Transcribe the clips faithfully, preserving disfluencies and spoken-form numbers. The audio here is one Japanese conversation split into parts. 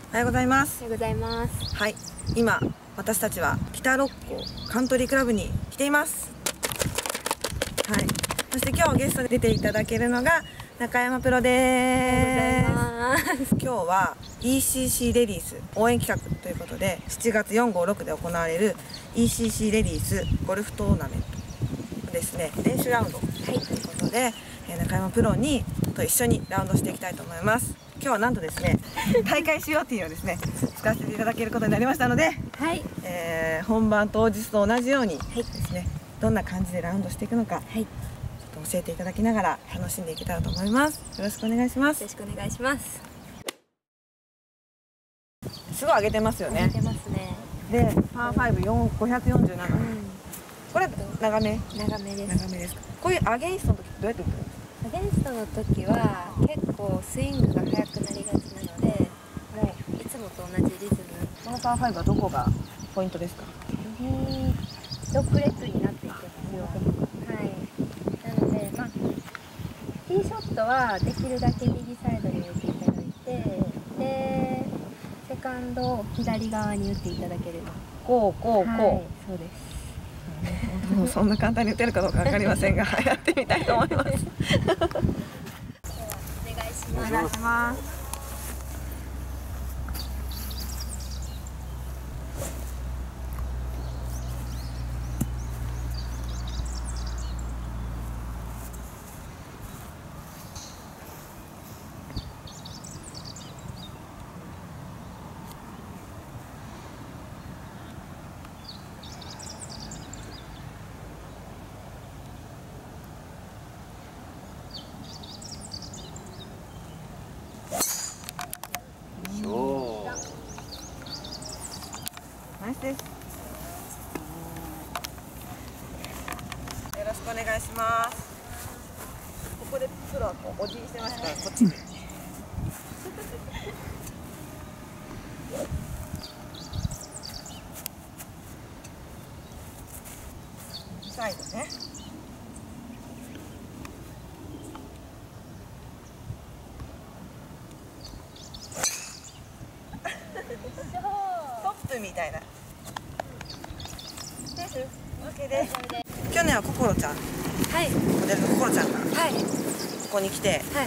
おはようございます。 おはようございます。 はい、今私たちは北六甲カントリークラブに来ています。はい、そして今日ゲストで出ていただけるのが中山プロです。今日は イーシーシー レディース応援企画ということで、しちがつよん、ご、ろくで行われる イーシーシー レディースゴルフトーナメントですね、練習ラウンドということで、中山プロにと一緒にラウンドしていきたいと思います。今日はなんとですね、大会仕様ティーをですね使わせていただけることになりましたので、はい、えー、本番当日と同じようにですね、はい、どんな感じでラウンドしていくのか、はい、ちょっと教えていただきながら楽しんでいけたらと思います。よろしくお願いします。 よろしくお願いします。 すごい上げてますよね。 上げてますね。 で、パーファイブごひゃくよんじゅうなな、うん、これ長め長めです。 長めですか。こういうアゲインストの時どうやって打ってるんですか。 アゲンストの時は結構スイングが速くなりがちなので、もういつもと同じリズム。 このパーファイブはどこがポイントですか。 うん、ドッグレッグになっていくんですよ。はい。なので、まあティーショットはできるだけ右サイドに置いていただいて、でセカンドを左側に打っていただければ。 こうこうこう。はい、 そうです。 もうそんな簡単に打てるかどうかわかりませんが、やってみたいと思います。お願いします。お願いします。 ナイスです。よろしくお願いします。ここでプロはこうお辞儀してますから、こっちに。最後ね。トップみたいな。オッケーです。去年は心ちゃん、はい、モデルの心ちゃんが、はい、ここに来て、はい、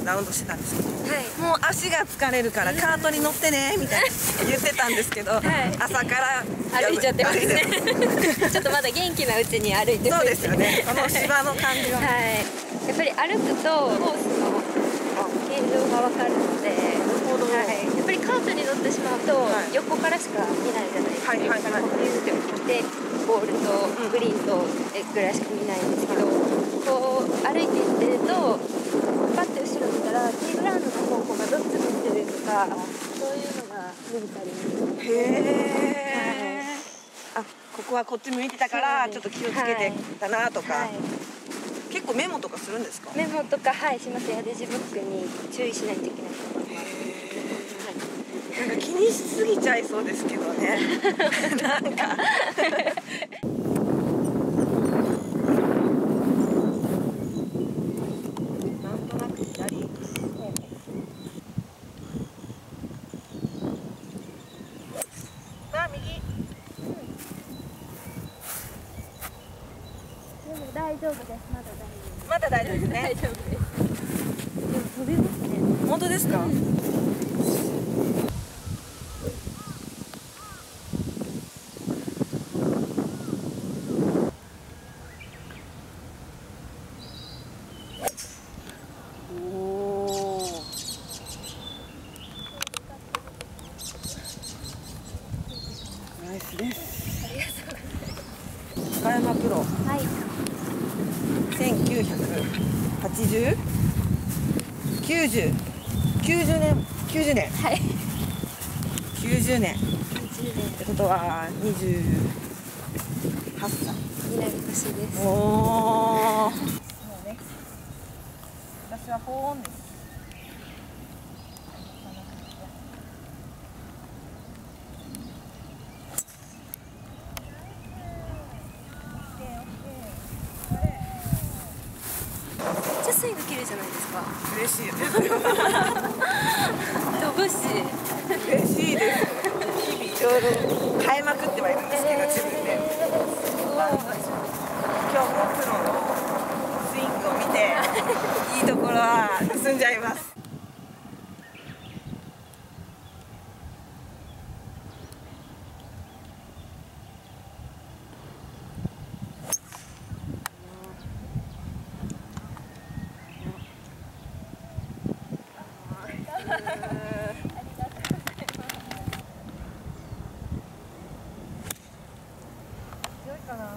ラウンドしてたんですけど、はい、もう足が疲れるからカートに乗ってねみたいな言ってたんですけど、はい、朝から歩いちゃってますね。ちょっとまだ元気なうちに歩いてる。 そうですよね。この芝の感じは、はい、 やっぱり歩くとコースの形状がわかるので、はい、やっぱりカートに乗ってしまうと横からしか見ないじゃないですか。はいはいはい。ビューって起きてボールとグリーンとぐらいしか見ないんですけど、こう歩いていってるとパッて後ろ見たらティーグラウンドの方向がどっち向いてるとか、そういうのが見えたり。 へえ。あ、ここはこっち向いてたからちょっと気をつけてたなとか。結構メモとかするんですか。 メモとか、はい、します。ヤデジブックに注意しないといけない。 なんか気にしすぎちゃいそうですけどね。なんか。なんとなく左。まあ右。 大丈夫です。 まだ大丈夫。まだ大丈夫ですね。 大丈夫です。でも飛びますね。 本当ですか。おお。ナイスです。 ありがとうございます。 中山プロ。 はい。 せんきゅうひゃくはちじゅう、きゅうじゅう、きゅうじゅうねん、きゅうじゅうねん、はい、きゅうじゅうねんってことはにじゅうはっさいになる年です。 おお。もうね、私は保温です。 スイング綺麗じゃないですか。 嬉しいですよ。 飛ぶし。 嬉しいです。日々いろいろ変えまくってはいるんですけど、自分で。今日もプロのスイングを見て、いいところは盗んじゃいます。強いかな。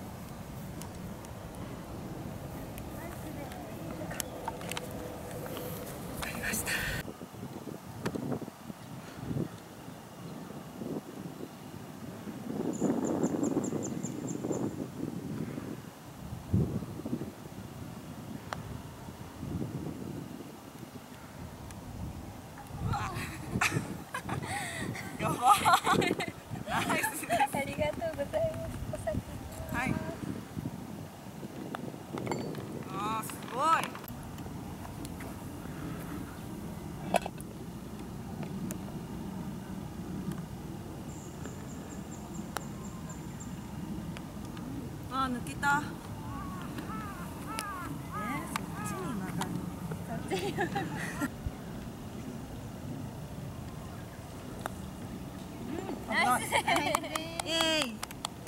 やばい。ナイスです。 ありがとうございます。お先に。 はい。ああ、すごい。ああ、抜けた。えー、そっちに曲がる。 そっちに曲がる。ナイスです。 イエーイ。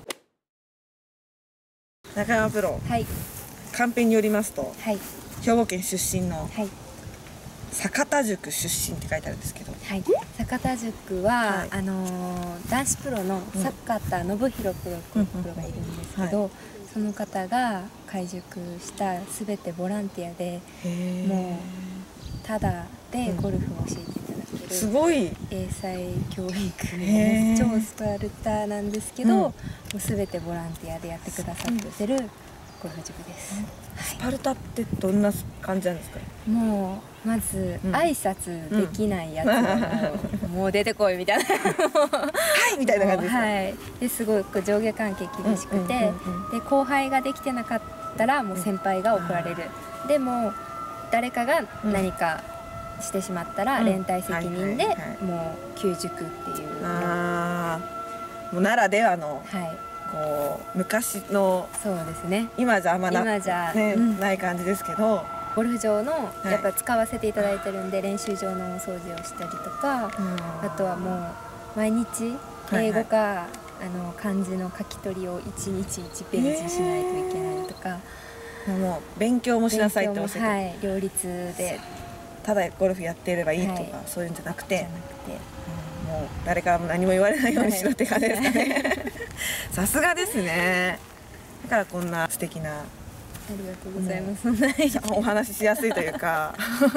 中山プロ、 はい。 カンペによりますと、 はい。 兵庫県出身のはい。 坂田塾出身って書いてあるんですけど、 はい。坂田塾は、 はい、 あのー、男子プロの坂田信弘プロ、プロがいるんですけど、はい、その方が開塾したすべてボランティアで、もうただでゴルフを教えていただける、 すごい英才教育の超スパルタなんですけど、うん、もうすべてボランティアでやってくださってるゴルフ塾です。 スパルタってどんな感じなんですか？ もうまず挨拶できないやつはもう、もう出てこいみたいなはいみたいな感じですか？ はい。ですごい上下関係厳しくて、で後輩ができてなかったらもう先輩が怒られる。でも誰かが何かしてしまったら連帯責任でもう休塾っていう。 ああ、もうならではの。はい。こう昔の、そうですね、今じゃあんまな、今じゃ、ね、うん、ない感じですけど、 ゴルフ場のやっぱ使わせていただいてるんで、はい、練習場のお掃除をしたりとか、あとはもう毎日英語か、はいはい、あの漢字の書き取りをいちにちいちページしないといけないとか、 もう勉強もしなさいって教えて、 はい、両立でただゴルフやってればいいとか、はい、そういうんじゃなくて、じゃなくて、うん、もう誰からも何も言われないようにしろって感じですかね。さすがですね。だからこんな素敵な、ありがとうございます。 お話ししやすいというか。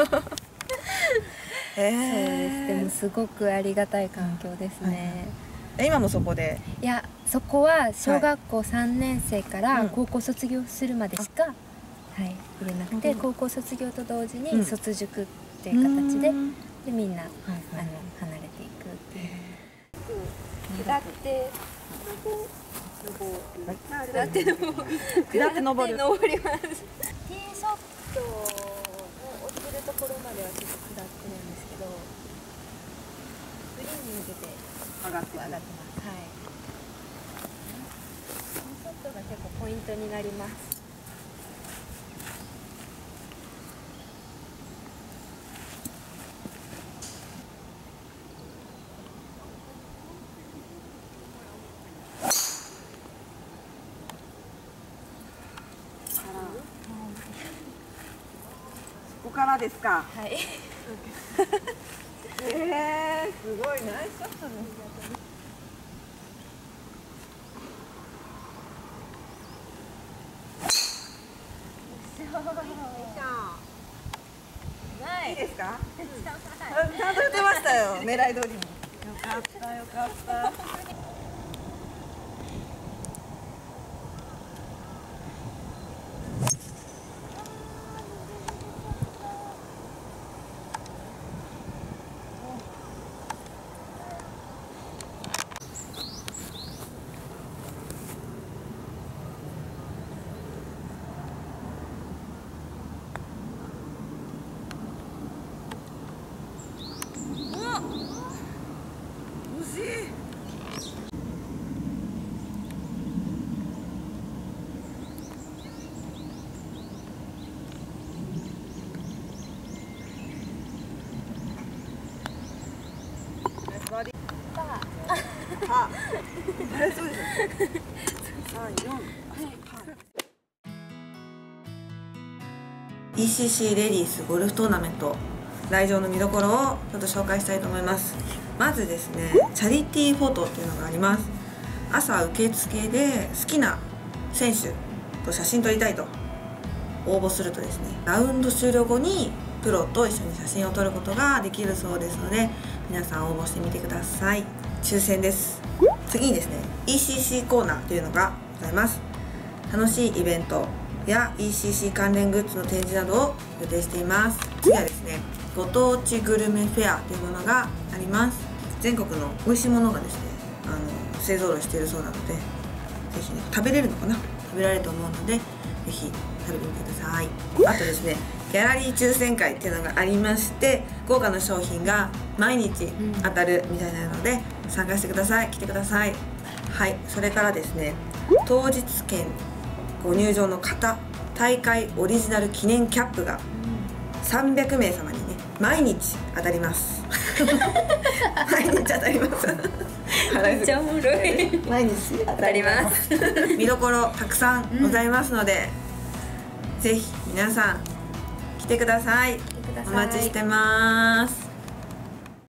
えー、そうです。でもすごくありがたい環境ですね。 はい、今もそこで？ いや、そこは小学校さんねんせいから高校卒業するまでしか、はい、入れなくて、高校卒業と同時に卒塾っていう形で、でみんな、あの離れていくっていう。下って下って登る。下って登ります。ティーショットの落ちるところまではちょっと下ってるんですけど、グリーンに向けて上がって上がってます。はい。ティーショットが結構ポイントになります。 ここからですか。 はい。 えー、すごいナイスショットです。いいですか？ちゃんと打てましたよ。狙い通りに。よかったよかった。 イーシーシー レディースゴルフトーナメント来場の見どころをちょっと紹介したいと思います。まずですね、チャリティーフォトっていうのがあります。朝受付で好きな選手と写真撮りたいと応募するとですね、ラウンド終了後にプロと一緒に写真を撮ることができるそうですので、皆さん応募してみてください。抽選です。次にですね、 イーシーシー コーナーというのがございます。楽しいイベントや イーシーシー 関連グッズの展示などを予定しています。次はですね、ご当地グルメフェアというものがあります。全国の美味しいものがですね、あの勢ぞろいしているそうなので、ぜひね、食べれるのかな、食べられると思うので、ぜひ食べてみてください。あとですね、ギャラリー抽選会っていうのがありまして、豪華な商品が毎日当たるみたいなので、参加してください。来てください。はい、それからですね、当日券ご入場の方、大会オリジナル記念キャップがさんびゃくめいさまにね、毎日当たります毎日当たりますめっちゃおもろい。 毎日当たります見どころたくさんございますので、うん、ぜひ皆さん来てください。お待ちしてます。